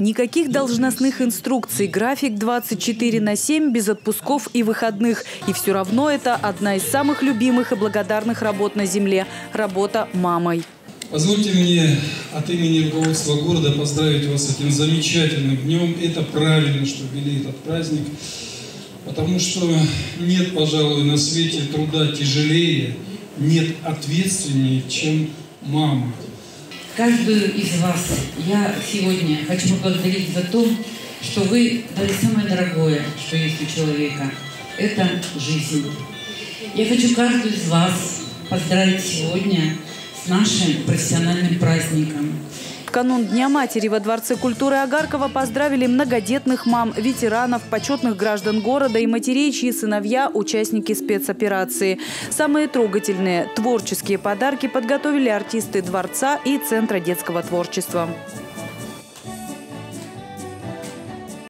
Никаких должностных инструкций, график 24/7 без отпусков и выходных. И все равно это одна из самых любимых и благодарных работ на земле – работа мамой. Позвольте мне от имени руководства города поздравить вас с этим замечательным днем. Это правильно, что ввели этот праздник, потому что нет, пожалуй, на свете труда тяжелее, нет ответственнее, чем мама. Каждую из вас я сегодня хочу поблагодарить за то, что вы дали самое дорогое, что есть у человека – это жизнь. Я хочу каждую из вас поздравить сегодня с нашим профессиональным праздником. В канун Дня матери во Дворце культуры Огаркова поздравили многодетных мам, ветеранов, почетных граждан города и матерей, чьи сыновья – участники спецоперации. Самые трогательные творческие подарки подготовили артисты Дворца и Центра детского творчества.